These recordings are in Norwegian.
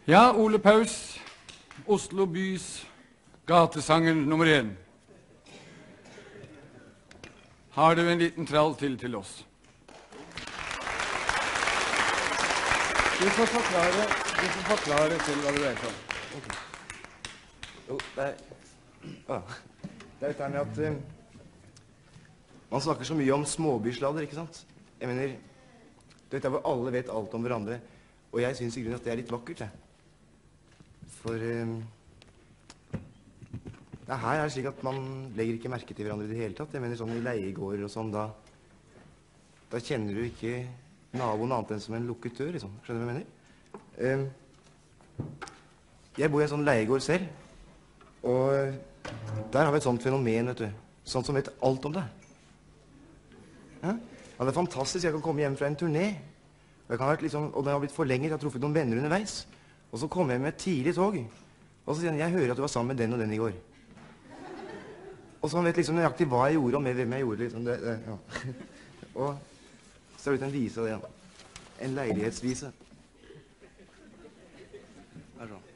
Ja, Ole Paus, Oslo bys gatesanger nummer 1. Har du en liten trall til oss? Du får forklare til hva du vet om. Okay. Jo, det er dette med at man snakker så mye om småbysladder, ikke sant? Jeg mener, det er hvor alle vet alt om hverandre, og jeg synes i grunnen at det er litt vakkert, jeg. For her er det slik at man legger ikke merke til hverandre i det hele tatt. Jeg mener sånn i leiegårder og sånn, da kjenner du ikke naboen annet enn som en lukket dør, liksom. Skjønner du hva jeg mener? Jeg bor i en sånn leiegård selv, og der har vi et sånt fenomen, vet du. Sånn som vet alt om det. Ja, det er fantastisk. Jeg kan komme hjem fra en turné, og den har blitt forlenget. Jeg har truffet noen venner underveis. Og så kommer jeg med et tidlig tog, og så sier han, jeg hører at du var sammen med den og den i går. Og så han vet liksom nøyaktig hva jeg gjorde, og med hvem jeg gjorde, liksom. Ja. Og så har det blitt en vise av det, ja. En leilighetsvise. Her sånn.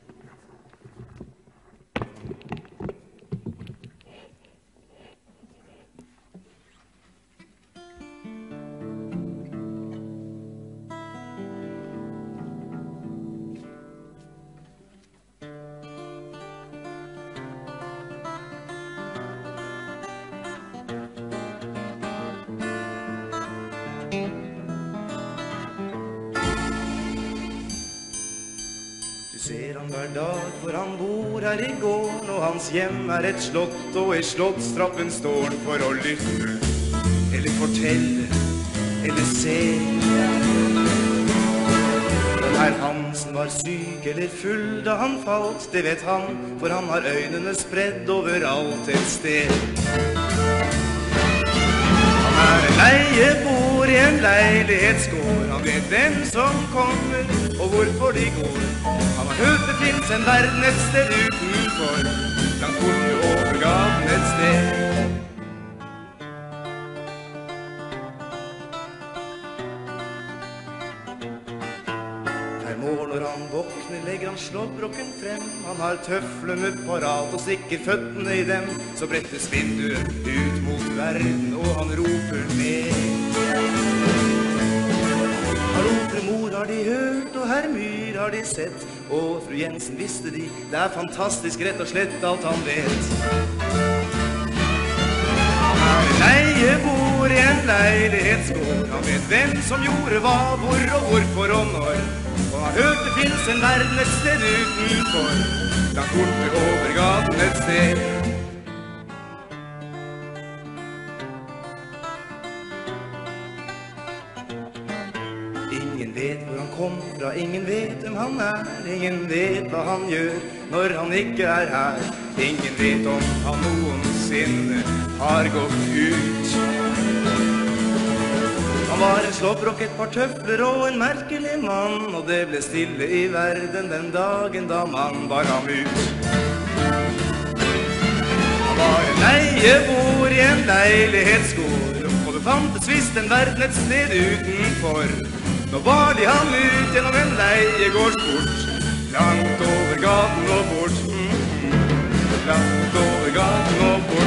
Ser han hver dag, for han bor her i gården, og hans hjem er et slott, og i slottstrappen står han for å lytte, eller fortelle, eller se. Om herr Hansen var syk eller full da han falt, det vet han, for han har øynene spredd overalt et sted. Han er en leiebor i en leilighetsgård, han vet hvem som kommer, og hvorfor de går. Han har hørt det finnes en verden et sted utenfor, langt borte over gaten et sted. Hver morgen når han våkner legger han slåbroken frem. Han har tøflene parat og stikker føttene i dem. Så brettes vinduet ut mot verden og han roper ned. Hallo, fru Mor har de hørt, og herr Myhr har de sett, og fru Jensen visste de, det er fantastisk rett og slett alt han vet. Han er en leiebor i en leilighetsgård, han vet hvem som gjorde hva, hvor og hvorfor og når, og han har hørt det finnes en verden et sted utenfor, langt borte over gaten et sted. Ingen vet hvor han kom fra, ingen vet hvem han er, ingen vet hva han gjør når han ikke er her. Ingen vet om han noensinne har gått ut. Han var en slåbrok, et par tøfler og en merkelig mann, og det ble stille i verden den dagen da man bar ham ut. Han var en leiebor i en leilighetsgård, og det fantes visst en verden et sted utenfor. Nå bar de ham ut gjennom en leiegårdsport, langt over gaten og bort, langt over gaten og bort.